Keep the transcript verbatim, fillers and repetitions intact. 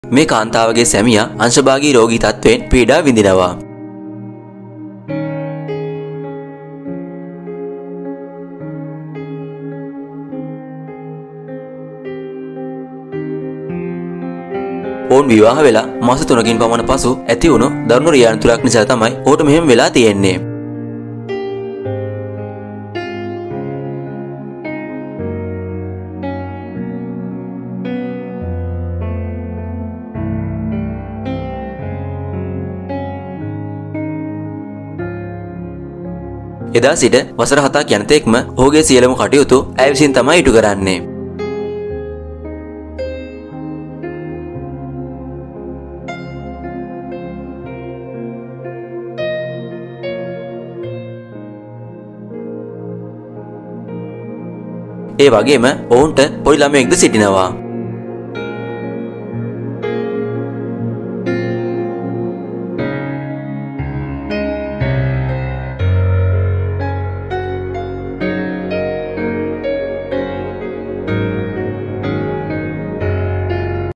මේ කාන්තාවගේ සැමියා අංශභාගී රෝගී තත්ත්වයෙන් පීඩා විඳිනවා. ඔවුන් විවාහ වෙලා මාස තුනකින් පමණ පසු ඇති වුණු දරුණු රියානතුරක් නිසා තමයි ඔහුට මෙහෙම වෙලා තියෙන්නේ. එදා සිට වසර හතක් යනතෙක්ම ඔහුගේ සියලුම කටයුතු ඇය විසින් තමයි ඉටු කරන්නේ. ඒ වගේම ඔවුන්ට පොඩි ළමයෙක්ද සිටිනවා.